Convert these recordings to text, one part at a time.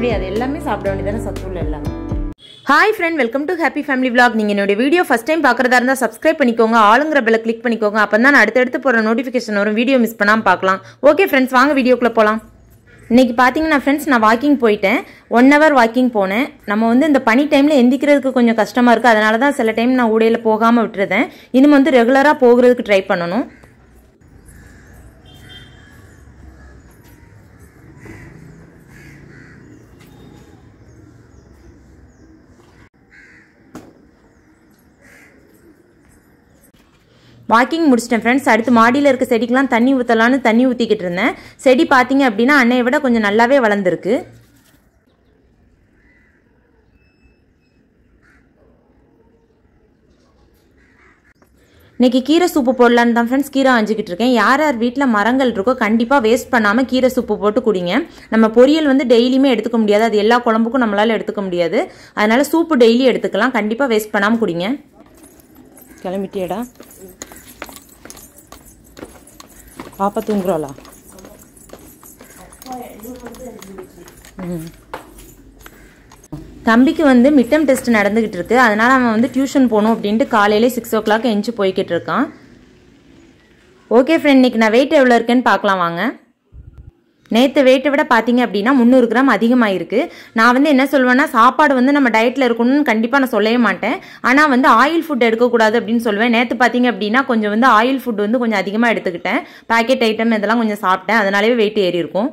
எப்படி அது எல்லாமே சாப்பிட வேண்டியதான சத்துள்ள எல்லாம். Hi friend, welcome to happy family vlog. நீங்கள் என்னோட வீடியோ ஃபஸ்ட் டைம் பார்க்குறதா இருந்தால் சப்ஸ்கிரைப் பண்ணிக்கோங்க, ஆளுங்கிற பெல்லை கிளிக் பண்ணிக்கோங்க. அப்போ தான் நான் அடுத்தடுத்து போகிற நோட்டிஃபிகேஷன் வரும், வீடியோ மிஸ் பண்ணாமல் பார்க்கலாம். ஓகே ஃப்ரெண்ட்ஸ், வாங்க வீடியோக்குள்ளே போகலாம். இன்றைக்கி பார்த்தீங்கன்னா ஃப்ரெண்ட்ஸ், நான் வாக்கிங் போயிட்டேன். 1 hour வாக்கிங் போனேன். நம்ம வந்து இந்த பனி டைமில் எந்திக்கிறதுக்கு கொஞ்சம் கஷ்டமாக இருக்குது, அதனால தான் சில டைம் நான் ஊடையில் போகாமல் விட்டுருந்தேன். இனிமே வந்து ரெகுலராக போகிறதுக்கு ட்ரை பண்ணணும். வாக்கிங் முடிச்சிட்டேன் ஃப்ரெண்ட்ஸ். அடுத்து மாடியில் இருக்க செடிக்கெலாம் தண்ணி ஊற்றலான்னு தண்ணி ஊற்றிக்கிட்டு இருந்தேன். செடி பார்த்தீங்க அப்படின்னா அன்னையை விட கொஞ்சம் நல்லாவே வளர்ந்துருக்கு. இன்றைக்கி கீரை சூப்பு போடலான்னு தான் ஃப்ரெண்ட்ஸ் கீரை ஆஞ்சிக்கிட்டு இருக்கேன். யார் யார் வீட்டில் மரங்கள் இருக்கோ கண்டிப்பாக வேஸ்ட் பண்ணாமல் கீரை சூப்பு போட்டு குடிங்க. நம்ம பொரியல் வந்து டெய்லியுமே எடுத்துக்க முடியாது, அது எல்லா குழம்புக்கும் நம்மளால் எடுத்துக்க முடியாது. அதனால் சூப்பு டெய்லி எடுத்துக்கலாம், கண்டிப்பாக வேஸ்ட் பண்ணாமல் குடிங்க. கிளம்பிட்டியடா பாப்பா, தூங்குறாளா? தம்பிக்கு வந்து மிட் டர்ம் டெஸ்ட் நடந்துகிட்டு இருக்கு, அதனால அவன் வந்து டியூஷன் போகணும் அப்படின்ட்டு காலையிலே 6 o'clock எஞ்சி போய்கிட்டு இருக்கான். ஓகே ஃப்ரெண்ட், இன்னைக்கு நான் வெயிட் எவ்வளோ இருக்கேன்னு பார்க்கலாம் வாங்க. நேற்று வெயிட்டை விட பார்த்தீங்க அப்படின்னா 300 கிராம் அதிகமாக இருக்குது. நான் வந்து என்ன சொல்வேன்னா, சாப்பாடு வந்து நம்ம டயட்டில் இருக்கணும்னு கண்டிப்பாக நான் சொல்லவே மாட்டேன். ஆனால் வந்து ஆயில் ஃபுட் எடுக்கக்கூடாது அப்படின்னு சொல்லுவேன். நேற்று பார்த்தீங்க அப்படின்னா கொஞ்சம் வந்து ஆயில் ஃபுட் வந்து கொஞ்சம் அதிகமாக எடுத்துக்கிட்டேன். பேக்கெட் ஐட்டம் இதெல்லாம் கொஞ்சம் சாப்பிட்டேன், அதனாலேயே வெயிட் ஏறி இருக்கும்.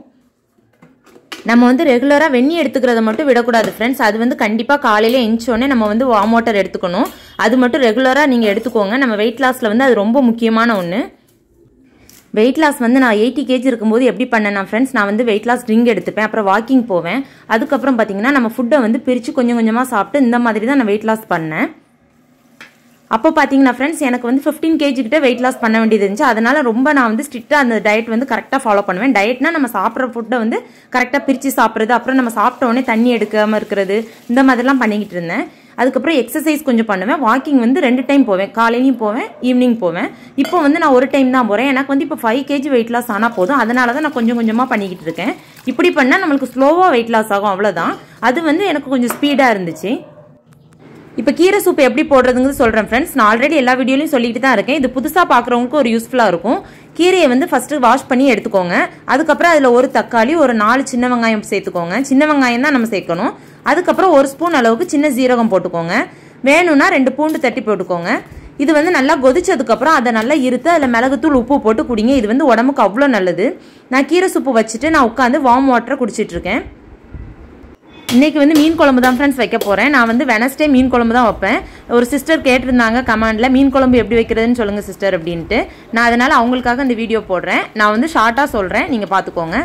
நம்ம வந்து ரெகுலராக வெந்நி எடுத்துக்கிறத மட்டும் விடக்கூடாது ஃப்ரெண்ட்ஸ். அது வந்து கண்டிப்பாக காலையில் எந்திச்சோடனே நம்ம வந்து வார்ம் வாட்டர் எடுத்துக்கணும். அது மட்டும் ரெகுலராக நீங்கள் எடுத்துக்கோங்க. நம்ம வெயிட் லாஸில் வந்து அது ரொம்ப முக்கியமான ஒன்று. வெயிட் லாஸ் வந்து நான் 80 kg இருக்கும்போது எப்படி பண்ணேன்னா ஃப்ரெண்ட்ஸ், நான் வந்து வெயிட் லாஸ் ட்ரிங்க் எடுத்துப்பேன், அப்புறம் வாக்கிங் போவேன். அதுக்கப்புறம் பார்த்தீங்கன்னா நம்ம ஃபுட்டை வந்து பிரித்து கொஞ்சம் கொஞ்சமாக சாப்பிட்டு இந்த மாதிரி தான் நான் வெயிட் லாஸ் பண்ணேன். அப்போ பார்த்தீங்கன்னா ஃப்ரெண்ட்ஸ், எனக்கு வந்து 15 kg கிட்ட வெயிட் லாஸ் பண்ண வேண்டியது இருந்துச்சு. அதனால ரொம்ப நான் வந்து ஸ்ட்ரிக்டாக அந்த டயட் வந்து கரெக்டாக ஃபாலோ பண்ணுவேன். டயட்னா நம்ம சாப்பிட்ற ஃபுட்டை வந்து கரெக்டாக பிரித்து சாப்பிட்றது, அப்புறம் நம்ம சாப்பிட்ட உடனே தண்ணி எடுக்காமல் இருக்கிறது, இந்த மாதிரிலாம் பண்ணிக்கிட்டு இருந்தேன். அதுக்கப்புறம் எக்ஸசைஸ் கொஞ்சம் பண்ணுவேன். வாக்கிங் வந்து 2 டைம் போவேன், காலையிலையும் போவேன், ஈவினிங் போவேன். இப்போ வந்து நான் 1 டைம் தான் போகிறேன். எனக்கு வந்து இப்போ 5 kg வெயிட் லாஸ் ஆனால் போதும், அதனால தான் நான் கொஞ்சம் கொஞ்சமாக பண்ணிக்கிட்டு இருக்கேன். இப்படி பண்ணால் நம்மளுக்கு ஸ்லோவாக வெயிட் லாஸ் ஆகும், அவ்வளோதான். அது வந்து எனக்கு கொஞ்சம் ஸ்பீடாக இருந்துச்சு. இப்போ கீரை சூப்பு எப்படி போடுறதுங்கிறது சொல்கிறேன் ஃப்ரெண்ட்ஸ். நான் ஆல்ரெடி எல்லா வீடியோலையும் சொல்லிட்டு தான் இருக்கேன். இது புதுசாக பார்க்குறவங்களுக்கு ஒரு யூஸ்ஃபுல்லாக இருக்கும். கீரையை வந்து ஃபஸ்ட்டு வாஷ் பண்ணி எடுத்துக்கோங்க. அதுக்கப்புறம் அதில் ஒரு தக்காளி, ஒரு 4 சின்ன வெங்காயம் சேர்த்துக்கோங்க. சின்ன வெங்காயம் தான் நம்ம சேர்க்கணும். அதுக்கப்புறம் 1 ஸ்பூன் அளவுக்கு சின்ன ஜீரகம் போட்டுக்கோங்க. வேணும்னா 2 பூண்டு தட்டி போட்டுக்கோங்க. இது வந்து நல்லா கொதிச்சதுக்கப்புறம் அதை நல்லா இருத்து அதில் மிளகுத்தூள் உப்பு போட்டு குடிங்க. இது வந்து உடம்புக்கு அவ்வளோ நல்லது. நான் கீரை சூப்பு வச்சுட்டு நான் உட்காந்து வார்ம் வாட்டரை குடிச்சிட்ருக்கேன். இன்றைக்கி வந்து மீன் குழம்பு தான் ஃப்ரெண்ட்ஸ் வைக்க போகிறேன். நான் வந்து வெனஸ்டே மீன் குழம்பு தான் வைப்பேன். ஒரு சிஸ்டர் கேட்டிருந்தாங்க கமெண்டில், மீன் குழம்பு எப்படி வைக்கிறதுன்னு சொல்லுங்கள் சிஸ்டர் அப்படின்ட்டு. நான் அதனால் அவங்களுக்காக இந்த வீடியோ போடுறேன். நான் வந்து ஷார்ட்டாக சொல்கிறேன், நீங்கள் பார்த்துக்கோங்க.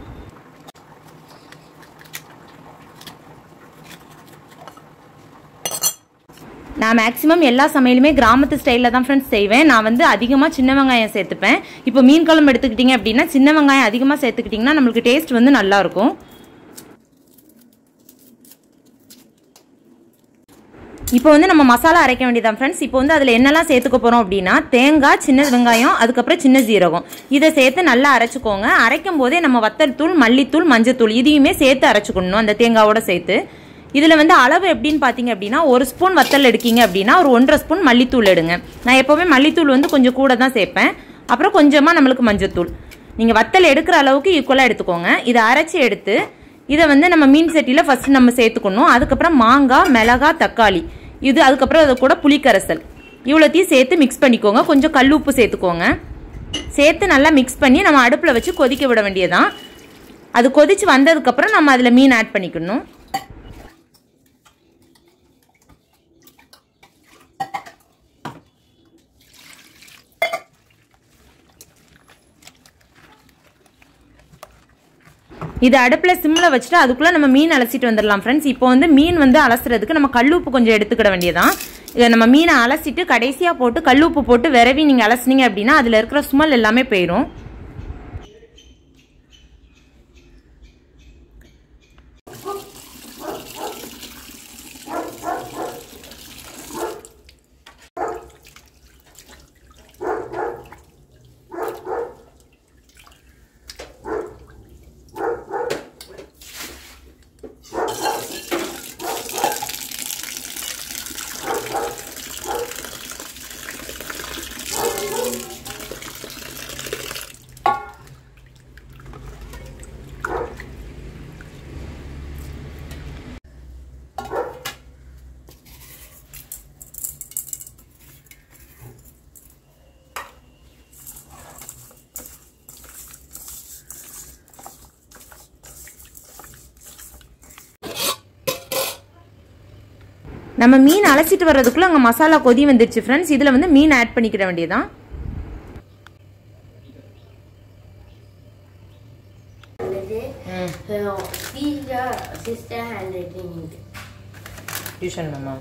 நான் மேக்ஸிமம் எல்லா சமையலுமே கிராமத்து ஸ்டைலில் தான் ஃப்ரெண்ட்ஸ் செய்வேன். நான் வந்து அதிகமாக சின்ன வெங்காயம் சேர்த்துப்பேன். இப்போ மீன் குழம்பு எடுத்துக்கிட்டிங்க அப்படின்னா சின்ன வெங்காயம் அதிகமாக சேர்த்துக்கிட்டிங்கன்னா நம்மளுக்கு டேஸ்ட் வந்து நல்லாயிருக்கும். இப்போ வந்து நம்ம மசாலா அரைக்க வேண்டியதான் ஃப்ரெண்ட்ஸ். இப்போ வந்து அதில் என்னெல்லாம் சேர்த்துக்க போகிறோம் அப்படின்னா, தேங்காய், சின்ன வெங்காயம், அதுக்கப்புறம் சின்ன ஜீரகம், இதை சேர்த்து நல்லா அரைச்சிக்கோங்க. அரைக்கும் போதே நம்ம வத்தல் தூள், மல்லித்தூள், மஞ்சத்தூள் இதையுமே சேர்த்து அரைச்சிக்கணும் அந்த தேங்காவோட சேர்த்து. இதில் வந்து அளவு எப்படின்னு பார்த்தீங்க அப்படின்னா, 1 ஸ்பூன் வத்தல் எடுக்கீங்க அப்படின்னா ஒரு 1.5 ஸ்பூன் மல்லித்தூள் எடுங்க. நான் எப்போவுமே மல்லித்தூள் வந்து கொஞ்சம் கூட தான் சேர்ப்பேன். அப்புறம் கொஞ்சமாக நம்மளுக்கு மஞ்சத்தூள். நீங்கள் வத்தல் எடுக்கிற அளவுக்கு ஈக்குவலாக எடுத்துக்கோங்க. இதை அரைச்சி எடுத்து இதை வந்து நம்ம மீன் சட்டியில் ஃபஸ்ட்டு நம்ம சேர்த்துக்கணும். அதுக்கப்புறம் மாங்காய், மிளகாய், தக்காளி, இது அதுக்கப்புறம் அது கூட புளிக்கரைசல் இவ்வளோத்தையும் சேர்த்து மிக்ஸ் பண்ணிக்கோங்க. கொஞ்சம் கல் உப்பு சேர்த்துக்கோங்க. சேர்த்து நல்லா மிக்ஸ் பண்ணி நம்ம அடுப்பில் வச்சு கொதிக்க விட வேண்டியதான். அது கொதிச்சு வந்ததுக்கப்புறம் நம்ம அதில் மீன் ஆட் பண்ணிக்கணும். இது அடுப்பில் சிம்மில் வச்சுட்டு அதுக்குள்ளே நம்ம மீன் அலசிட்டு வந்துடலாம் ஃப்ரெண்ட்ஸ். இப்போ வந்து மீன் வந்து அலசுறதுக்கு நம்ம கல்லுப்பு கொஞ்சம் எடுத்துக்கிட வேண்டியதான். இதை நம்ம மீனை அலசிட்டு கடைசியாக போட்டு கல்லுப்பு போட்டு விரவி நீங்கள் அலசினீங்க அப்படின்னா அதில் இருக்கிற ஸ்மெல் எல்லாமே போயிடும். நம்ம மீன் அலசிட்டு வர்றதுக்குள்ள அங்கே மசாலா கொதி வந்துருச்சு ஃப்ரெண்ட்ஸ். இதில் வந்து மீன் ஆட் பண்ணிக்கிட வேண்டியதான். டியூஷன் மாமா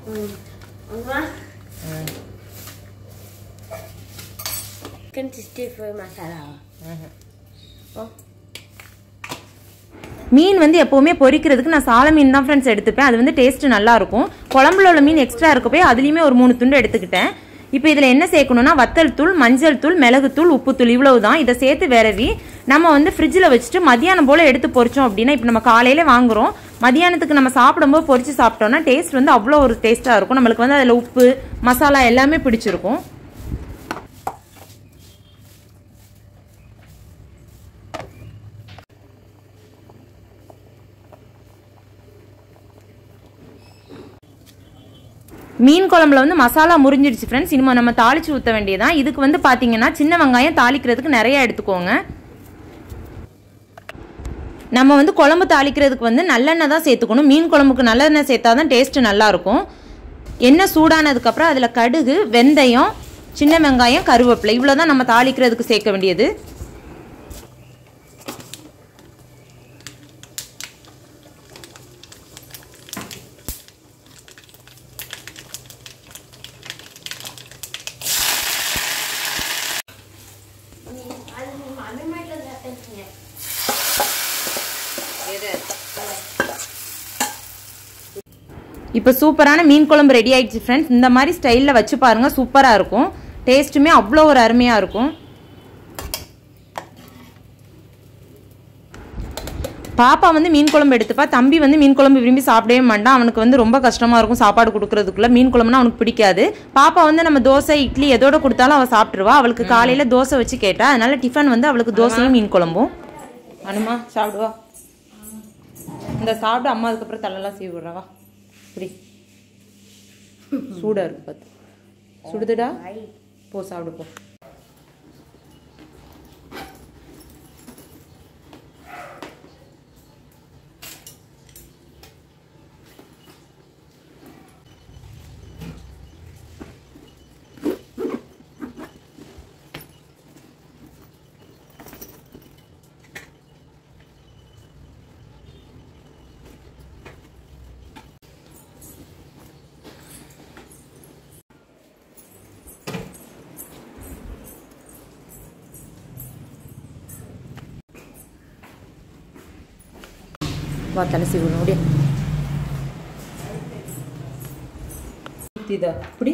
மீன் வந்து எப்போவுமே பொரிக்கிறதுக்கு நான் சால மீன் தான் ஃப்ரெண்ட்ஸ் எடுத்துப்பேன். அது வந்து டேஸ்ட் நல்லா இருக்கும். குழம்புல உள்ள மீன் எக்ஸ்ட்ரா இருக்க போய் அதுலேயுமே ஒரு 3 துண்டு எடுத்துக்கிட்டேன். இப்போ இதில் என்ன சேர்க்கணும்னா வத்தல் தூள், மஞ்சள் தூள், மிளகுத்தூள், உப்புத்தூள் இவ்வளவு தான். இதை சேர்த்து விரவி நம்ம வந்து ஃப்ரிட்ஜில் வச்சுட்டு மதியானம் போல் எடுத்து பொரிச்சோம் அப்படின்னா, இப்போ நம்ம காலையில வாங்குறோம், மதியானத்துக்கு நம்ம சாப்பிடும்போது பொரிச்சு சாப்பிட்டோம்னா டேஸ்ட் வந்து அவ்வளோ ஒரு டேஸ்ட்டாக இருக்கும். நம்மளுக்கு வந்து அதில் உப்பு மசாலா எல்லாமே பிடிச்சிருக்கும். மீன் குழம்புல வந்து மசாலா முறிஞ்சிடுச்சு ஃப்ரெண்ட்ஸ். இனிமே நம்ம தாளிச்சு ஊற்ற வேண்டியதான். இதுக்கு வந்து பார்த்தீங்கன்னா சின்ன வெங்காயம் தாளிக்கிறதுக்கு நிறைய எடுத்துக்கோங்க. நம்ம வந்து குழம்பு தாளிக்கிறதுக்கு வந்து நல்லெண்ணெய் தான் சேர்த்துக்கணும். மீன் குழம்புக்கு நல்லெண்ணெய் சேர்த்தா தான் டேஸ்ட்டு நல்லாயிருக்கும். எண்ணெய் சூடானதுக்கப்புறம் அதில் கடுகு, வெந்தயம், சின்ன வெங்காயம், கருவேப்பிலை இவ்வளோ தான் நம்ம தாளிக்கிறதுக்கு சேர்க்க வேண்டியது. இப்போ சூப்பரான மீன் குழம்பு ரெடி ஆயிடுச்சு ஃப்ரெண்ட்ஸ். இந்த மாதிரி ஸ்டைலில் வச்சு பாருங்கள், சூப்பராக இருக்கும். டேஸ்ட்டுமே அவ்வளோ ஒரு அருமையாக இருக்கும். பாப்பா வந்து மீன் குழம்பு எடுத்துப்பா. தம்பி வந்து மீன் குழம்பு விரும்பி சாப்பிடவே மாட்டான். அவனுக்கு வந்து ரொம்ப கஷ்டமாக இருக்கும் சாப்பாடு கொடுக்கறதுக்குள்ள. மீன் குழம்புனா அவனுக்கு பிடிக்காது. பாப்பா வந்து நம்ம தோசை, இட்லி எதோட கொடுத்தாலும் அவள் சாப்பிட்ருவா. அவளுக்கு காலையில் தோசை வச்சு கேட்டா, அதனால டிஃபன் வந்து அவளுக்கு தோசையும் மீன் குழம்பும். அனுமா சாப்பிடுவா. இந்த சாப்பிட்டு அம்மா அதுக்கப்புறம் தலையெல்லாம் சீவி விடுறவா. இப்படி சூடாக இருக்கு பார்த்து. சுடுதுடா, போ சாப்பிடு போ. வா தலை சீவணும் அப்படியே. இதா இப்படி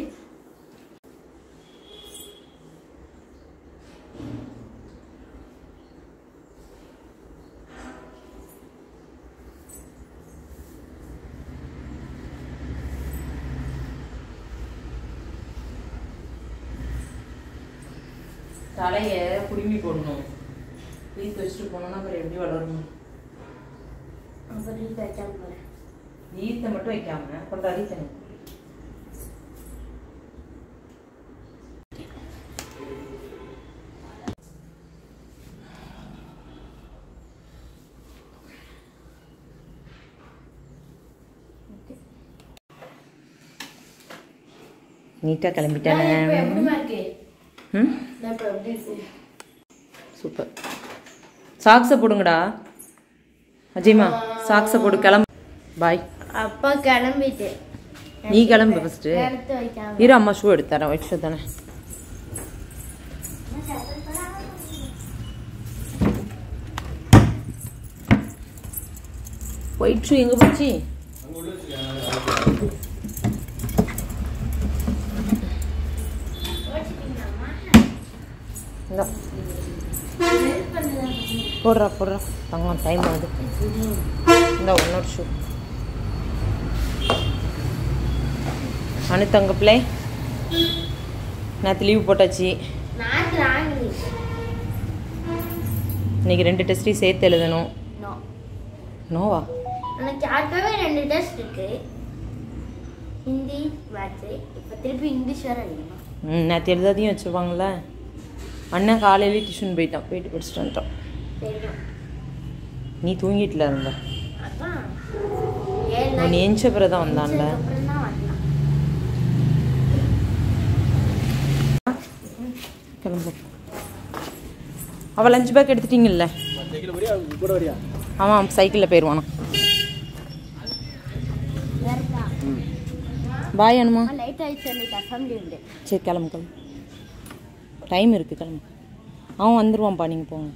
தலையை குடுமி போடணும். வீட்டு வச்சுட்டு போனோம்னா அப்புறம் எப்படி வளரும்? ஈத்தை மட்டும் வைக்காம கொஞ்சம் அரித்தணும். நீட்டா கிளம்பிட்டானே. சூப்பர். சாக்ஸை போடுங்கடா அஜய்மா, சாக்ஸை போடு. கிளம்பு. பாய். அப்பா கிளம்பிட்டு. நீ கிளம்பு ஃபர்ஸ்ட். இரு அம்மா ஷூ எடுத்து தரேன். ஒயிட் ஷூ தானே. ஒயிட் ஷூ எங்க போச்சு? போடுறா போடுறா தங்கம், டைம் ஆகுது. இந்த ஒன்னொரு ஷூ அனு தங்க பிள்ளை. நேற்று லீவ் போட்டாச்சு. இன்னைக்கு 2 டெஸ்ட்டையும் சேர்த்து எழுதணும். நோவா? எனக்கு யாருக்காவே 2 டெஸ்ட் இருக்கு. ஹிந்தி, மேத்ஸ். இப்போ திருப்பி இங்கிலீஷ் வேற எழுதணும். நேற்று எழுதாதையும் வச்சுருவாங்களே. அண்ணன் காலையிலே டியூஷன் போயிட்டான். போயிட்டு படிச்சுட்டு வந்துட்டான். நீ தூங்கிட்டுல இருந்த. நீ எஞ்ச பிறகு தான் வந்தான்ல. கிளம்பு. அவள் லஞ்ச் பேக் எடுத்துட்டீங்கல்ல? ஆமாம், சைக்கிளில் போயிடுவானா. பாய் அனுமா. சரி கிளம்பு கிளம்பு, டைம் இருக்குது கிளம்பு. அவன் வந்துடுவான்ப்பா, நீங்கள் போங்க.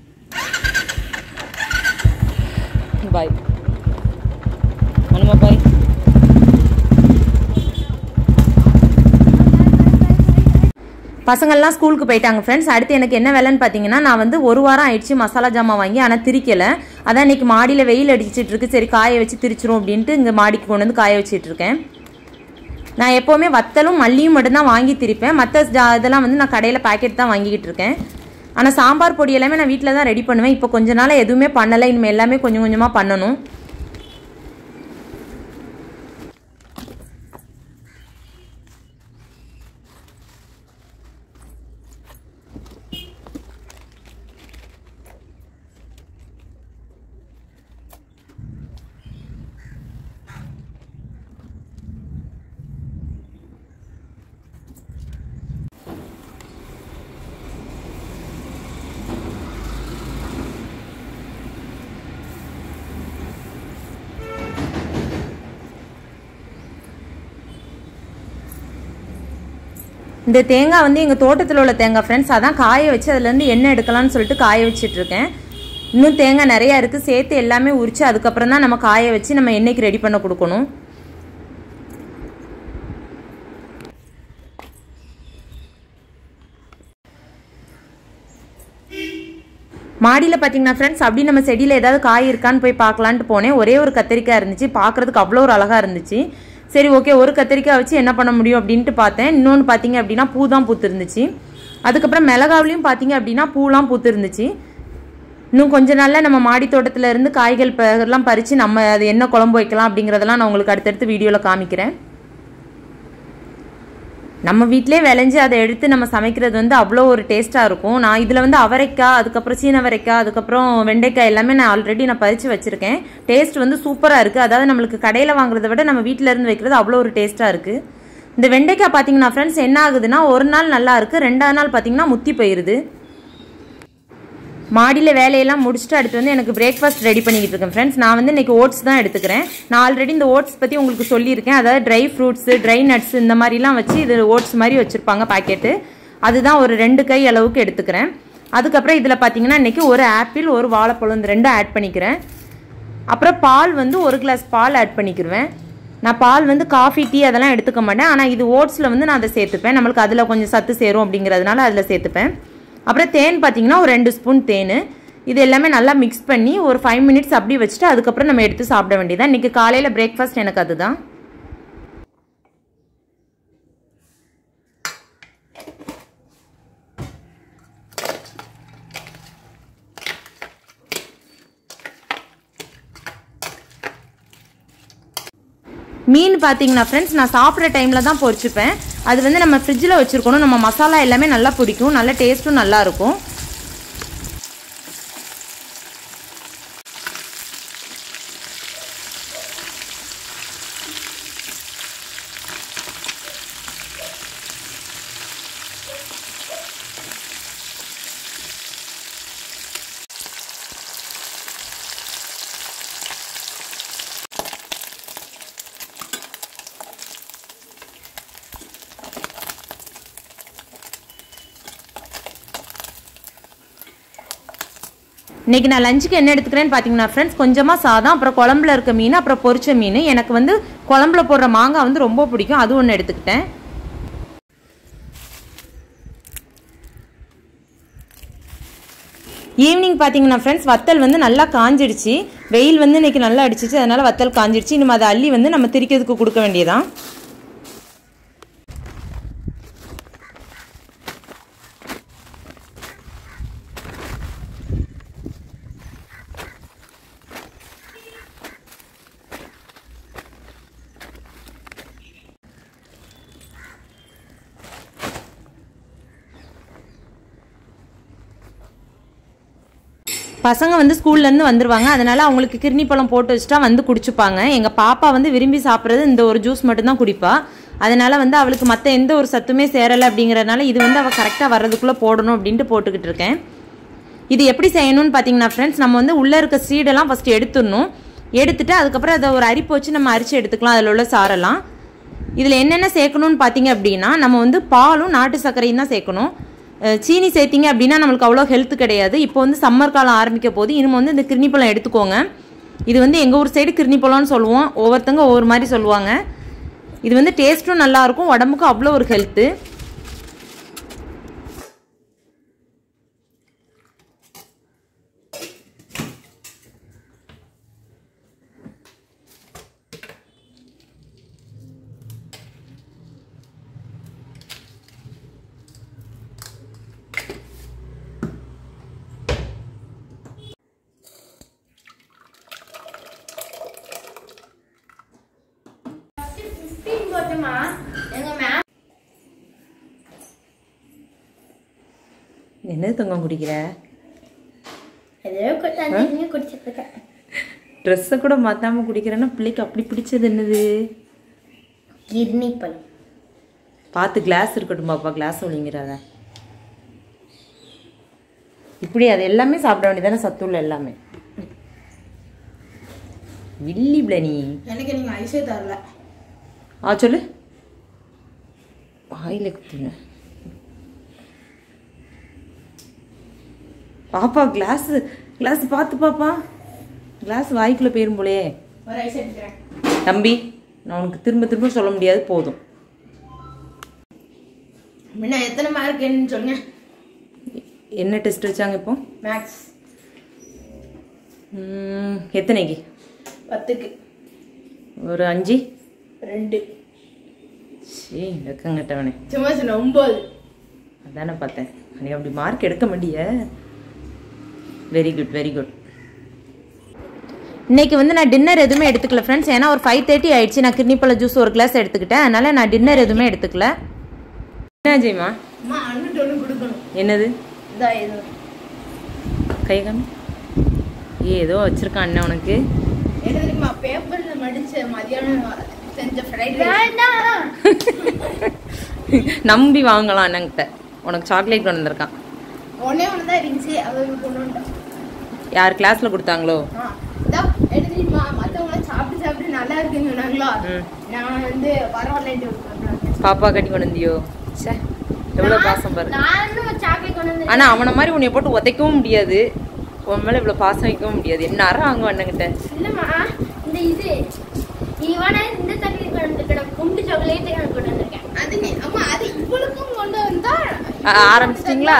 பாய் அனுமா, பாய். பசங்கள்லாம் ஸ்கூலுக்கு போயிட்டாங்க ஃப்ரெண்ட்ஸ். அடுத்து எனக்கு என்ன வேலைன்னு பார்த்தீங்கன்னா, நான் வந்து ஒரு வாரம் ஆயிடுச்சு மசாலா ஜாமான் வாங்கி, ஆனால் திரிக்கலை. அதான் இன்றைக்கி மாடியில் வெயில் அடிச்சிட்டு இருக்கு, சரி காய வச்சு திரிச்சிரும் அப்படின்ட்டு இங்கே மாடிக்கு கொண்டு வந்து காய வச்சிட்டு இருக்கேன். நான் எப்போவுமே வத்தலும் மல்லியும் மட்டும்தான் வாங்கி திரிப்பேன். மற்ற இதெல்லாம் வந்து நான் கடையில் பேக்கெட் தான் வாங்கிக்கிட்டு இருக்கேன். ஆனால் சாம்பார் பொடி எல்லாமே நான் வீட்டில் தான் ரெடி பண்ணுவேன். இப்போ கொஞ்ச நாள் எதுவுமே பண்ணலை, இனிமேல் எல்லாமே கொஞ்சம் கொஞ்சமாக பண்ணணும். இந்த தேங்காய் வந்து எங்கள் தோட்டத்தில் உள்ள தேங்காய் ஃப்ரெண்ட்ஸ். அதான் காய வச்சு அதுலேருந்து எண்ணெய் எடுக்கலாம்னு சொல்லிட்டு காய வச்சிட்ருக்கேன். இன்னும் தேங்காய் நிறையா இருக்குது, சேர்த்து எல்லாமே உரித்து அதுக்கப்புறம் தான் நம்ம காய வச்சு நம்ம எண்ணெய்க்கு ரெடி பண்ண கொடுக்கணும். மாடியில் பார்த்தீங்கன்னா ஃப்ரெண்ட்ஸ், அப்படி நம்ம செடியில் ஏதாவது காய் இருக்கான்னு போய் பார்க்கலான்ட்டு போனேன். ஒரே ஒரு கத்திரிக்காய் இருந்துச்சு, பார்க்குறதுக்கு அவ்வளோ ஒரு அழகாக இருந்துச்சு. சரி ஓகே, ஒரு கத்திரிக்காய் வச்சு என்ன பண்ண முடியும் அப்படின்ட்டு பார்த்தேன். இன்னொன்று பார்த்தீங்க அப்படின்னா பூ தான் பூத்து இருந்துச்சு. அதுக்கப்புறம் மிளகாவிலையும் பார்த்தீங்க அப்படின்னா பூலாம் பூத்து இருந்துச்சு. இன்னும் கொஞ்ச நாளில் நம்ம மாடி தோட்டத்தில் இருந்து காய்கள் எல்லாம் பறித்து நம்ம அது என்ன குழம்பு வைக்கலாம் அப்படிங்கிறதெல்லாம் நான் உங்களுக்கு அடுத்தடுத்து வீடியோவில் காமிக்கிறேன். நம்ம வீட்டிலே விளைஞ்சி அதை எடுத்து நம்ம சமைக்கிறது வந்து அவ்வளோ ஒரு டேஸ்ட்டாக இருக்கும். நான் இதில் வந்து அவரைக்காய், அதுக்கப்புறம் சீனவரைக்காய், அதுக்கப்புறம் வெண்டைக்காய் எல்லாமே நான் ஆல்ரெடி பறித்து வச்சுருக்கேன். டேஸ்ட் வந்து சூப்பராக இருக்குது. அதாவது நம்மளுக்கு கடையில் வாங்குறத விட நம்ம வீட்டில் இருந்து வைக்கிறது அவ்வளோ ஒரு டேஸ்ட்டாக இருக்குது. இந்த வெண்டைக்காய் பார்த்தீங்கன்னா ஃப்ரெண்ட்ஸ் என்ன ஆகுதுன்னா, ஒரு நாள் நல்லா இருக்குது, ரெண்டாவது நாள் பார்த்தீங்கன்னா முத்தி போயிடுது. மாடியில் வேலையெல்லாம் முடிச்சுட்டு அடுத்து வந்து எனக்கு பிரேக்ஃபாஸ்ட் ரெடி பண்ணிக்கிட்டு இருக்கேன் ஃப்ரெண்ட்ஸ். நான் வந்து இன்றைக்கி ஓட்ஸ் தான் எடுத்துக்கிறேன். நான் ஆல்ரெடி இந்த ஓட்ஸ் பற்றி உங்களுக்கு சொல்லியிருக்கேன். அதாவது ட்ரை ஃப்ரூட்ஸு, ட்ரை நட்ஸ் இந்த மாதிரிலாம் வச்சு இது ஓட்ஸ் மாதிரி வச்சுருப்பாங்க பாக்கெட்டு. அதுதான் ஒரு 2 கை அளவுக்கு எடுத்துக்கிறேன். அதுக்கப்புறம் இதில் பார்த்தீங்கன்னா இன்றைக்கி ஒரு ஆப்பிள், ஒரு வாழைப்பழம், இந்த 2 ஆட் பண்ணிக்கிறேன். அப்புறம் பால் வந்து 1 கிளாஸ் பால் ஆட் பண்ணிக்கிடுவேன். நான் பால் வந்து காஃபி, டீ அதெல்லாம் எடுத்துக்க மாட்டேன். ஆனால் இது ஓட்ஸில் வந்து நான் அதை சேர்த்துப்பேன். நம்மளுக்கு அதில் கொஞ்சம் சத்து சேரும் அப்படிங்கிறதுனால அதில் சேர்த்துப்பேன். அப்புறம் தேன் பார்த்தீங்கன்னா ஒரு 2 ஸ்பூன் தேன். இது எல்லாமே நல்லா மிக்ஸ் பண்ணி ஒரு 5 மினிட்ஸ் அப்படி வச்சுட்டு அதுக்கப்புறம் நம்ம எடுத்து சாப்பிட வேண்டியதான். இன்றைக்கி காலையில் பிரேக்ஃபாஸ்ட் எனக்கு அதுதான். மீன் பார்த்தீங்கன்னா ஃப்ரெண்ட்ஸ், நான் சாப்பிட்ற டைமில் தான் பொரிச்சுப்பேன். அது வந்து நம்ம ஃப்ரிட்ஜில் வச்சுருக்கணும். நம்ம மசாலா எல்லாமே நல்லா பிடிக்கும், நல்ல டேஸ்ட்டும் நல்லாயிருக்கும். இன்றைக்கி நான் லஞ்சுக்கு என்ன எடுத்துக்கிறேன்னு பார்த்தீங்கன்னா ஃப்ரெண்ட்ஸ், கொஞ்சமாக சாதம், அப்புறம் குழம்புல இருக்க மீன், அப்புறம் பொரிச்ச மீன். எனக்கு வந்து குழம்புல போடுற மாங்காய் வந்து ரொம்ப பிடிக்கும், அது ஒன்று எடுத்துக்கிட்டேன். ஈவினிங் பார்த்தீங்கன்னா ஃப்ரெண்ட்ஸ், வத்தல் வந்து நல்லா காஞ்சிடுச்சு. வெயில் வந்து இன்றைக்கி நல்லா அடிச்சிச்சு, அதனால் வத்தல் காஞ்சிடுச்சு. இனிமேல் அதை அள்ளி வந்து நம்ம திரிக்கிறதுக்கு கொடுக்க வேண்டியதான். பசங்க வந்து ஸ்கூல்லேருந்து வந்துடுவாங்க, அதனால் அவங்களுக்கு கிர்னி பழம் போட்டு வச்சுட்டா வந்து குடிச்சுப்பாங்க. எங்கள் பாப்பா வந்து விரும்பி சாப்பிட்றது இந்த ஒரு ஜூஸ் மட்டும்தான் குடிப்பா. அதனால் வந்து அவளுக்கு மற்ற எந்த ஒரு சத்துமே சேரலை அப்படிங்கிறதுனால இது வந்து அவள் கரெக்டாக வர்றதுக்குள்ளே போடணும் அப்படின்ட்டு போட்டுக்கிட்டு இருக்கேன். இது எப்படி செய்யணும்னு பார்த்தீங்கன்னா ஃப்ரெண்ட்ஸ், நம்ம வந்து உள்ளே இருக்க சீடெல்லாம் ஃபஸ்ட்டு எடுத்துடணும். எடுத்துட்டு அதுக்கப்புறம் அதை ஒரு அரிப்பு வச்சு நம்ம அரிச்சு எடுத்துக்கலாம் அதில் உள்ள சாரெல்லாம். இதில் என்னென்ன சேர்க்கணும்னு பார்த்தீங்க அப்படின்னா, நம்ம வந்து பாலும் நாட்டு சர்க்கரையும் தான் சேர்க்கணும். சீனி சேர்த்திங்க அப்படின்னா நம்மளுக்கு அவ்வளோ ஹெல்த் கிடையாது. இப்போ வந்து சம்மர் காலம் ஆரம்பிக்க போது இனிமே வந்து இந்த கிர்னி எடுத்துக்கோங்க. இது வந்து எங்கள் ஊர் சைடு கிர்னி பழம்னு சொல்லுவோம், ஒவ்வொருத்தங்க ஒவ்வொரு மாதிரி சொல்லுவாங்க. இது வந்து டேஸ்ட்டும் நல்லாயிருக்கும், உடம்புக்கும் அவ்வளோ ஒரு ஹெல்த்து. என்னது தங்கம் குடிக்கிற? ட்ரெஸ்ஸை கூட மாத்தாம குடிக்கிறேன்னா பிள்ளைக்கு அப்படி பிடிச்சது என்னது? கிர்னி பழம். பார்த்து கிளாஸ் இருக்கட்டும் பாப்பா, கிளாஸ் ஒழிங்கிறாத. இப்படி அது எல்லாமே சாப்பிட வேண்டியதானே, சத்துள்ள எல்லாமே. வில்லி பிளனி எனக்கு நீங்க ஐஸே தரல. சொல்லு, வாயில குத்துங்க பாப்பா. கிளாஸ் கிளாஸ் பார்த்து பாப்பா, கிளாஸ் வாய்க்குள்ள போயிரும் போலே. தம்பி, நான் உனக்கு திரும்ப திரும்ப சொல்ல முடியாது, போதும். எத்தனை மார்க் என்ன சொல்லுங்க? என்ன டெஸ்ட் வச்சாங்க இப்போ? மேக்ஸ். எத்தனைக்கு? 10க்கு ஒரு 5 2. சரி, வெக்கங்கட்டவனே. சும்மா சொன்ன 9. அதானே பார்த்தேன், நீ அப்படி மார்க் எடுக்க மாட்டிய. Very good very good. இன்னைக்கு வந்து நான் டின்னர் எதுவுமே எடுத்துக்கல ஃப்ரெண்ட்ஸ், ஏன்னா ஒரு 5:30 ஆயிடுச்சு. நான் கிர்னி பழ ஜூஸ் ஒரு கிளாஸ் எடுத்துக்கிட்டேன், அதனால நான் டின்னர் எதுவுமே எடுத்துக்கல. என்ன ஜெயமா? என்னது? கை காமி. ஏதோ வச்சிருக்கான் அண்ணன் உனக்கு. நம்பி வாங்கலாம் அண்ணங்கிட்ட. உனக்கு சாக்லேட் கொண்டு வந்திருக்கான். யார் கிளாஸ்ல கொடுத்தாங்களோ? பாப்பா கட்டி கொண்டு வந்தியோ? எவ்வளவு பாசம் பாரு. ஆனா அவனை மாதிரி உன்னை போட்டு உதைக்கவும் முடியாது, உன் மேல இவ்வளவு பாசம் வைக்கவும் முடியாது. என்ன அறம் வாங்க அண்ணங்கிட்ட. ஆரம்பிச்சிட்டீங்களா?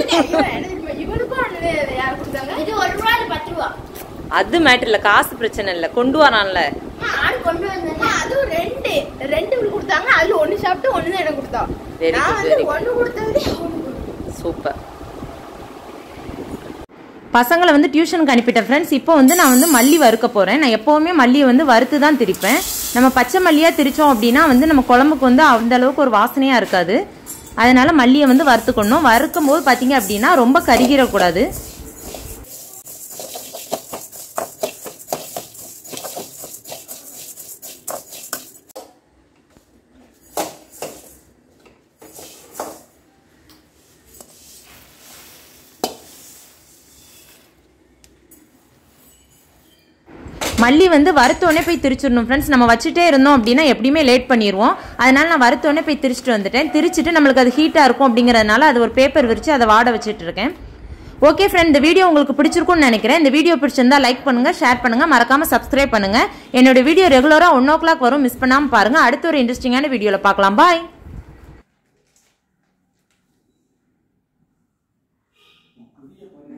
அது மேட்டர் இல்ல, காசு பிரச்சனை இல்ல, கொண்டு வரான்ல. சூப்பர். பசங்களை வந்து டியூஷனுக்கு அனுப்பிட்டேன் ஃப்ரெண்ட்ஸ். இப்போ வந்து நான் வந்து மல்லி வறுக்க போறேன். நான் எப்பவுமே மல்லியை வந்து வறுத்து தான் திரிப்பேன். நம்ம பச்சை மல்லியா திரிச்சோம் அப்படின்னா வந்து நம்ம குழம்புக்கு வந்து அந்த அளவுக்கு ஒரு வாசனையா இருக்காது. அதனால மல்லியை வந்து வறுத்துக்கணும். வறுக்கும் போது பாத்தீங்க அப்படின்னா ரொம்ப கருகிடக்கூடாது. மல்லி வந்து வறுத்தோடனே போய் திரிச்சிடணும் ஃப்ரெண்ட்ஸ். நம்ம வச்சுட்டே இருந்தோம் அப்படின்னா எப்படியுமே லேட் பண்ணிடுவோம். அதனால நான் வறுத்தோடனே போய் திரிச்சிட்டு வந்துட்டேன். திரிச்சிட்டு நம்மளுக்கு அது ஹீட்டாக இருக்கும் அப்படிங்கிறதுனால அது ஒரு பேப்பர் விரிச்சு அதை வாட வச்சுட்டு இருக்கேன். ஓகே ஃப்ரெண்ட், இந்த வீடியோ உங்களுக்கு பிடிச்சிருக்கும்னு நினைக்கிறேன். இந்த வீடியோ பிடிச்சிருந்தா லைக் பண்ணுங்க, ஷேர் பண்ணுங்க, மறக்காம சப்ஸ்கிரைப் பண்ணுங்க. என்னோட வீடியோ ரெகுலராக 1 o'clock வரும், மிஸ் பண்ணாமல் பாருங்க. அடுத்த ஒரு இன்ட்ரெஸ்டிங்கான வீடியோவில் பார்க்கலாம். பாய்.